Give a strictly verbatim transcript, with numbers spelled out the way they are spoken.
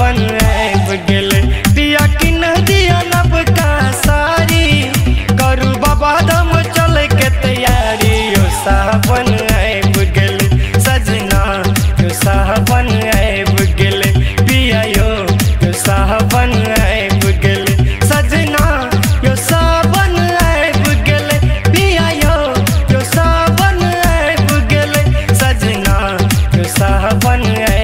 सावन आइब गेले। पिया किन दिया नवका सारी, करू बाबा धाम चले के तैयारी। यो सावन आइब गेले सजना, यो सावन आइब गेले। पिया यो यो सावन आइब गेले सजना, यो सावन आइब गेले। पिया यो यो सावन आइब गेले सजना, यो सावन आइब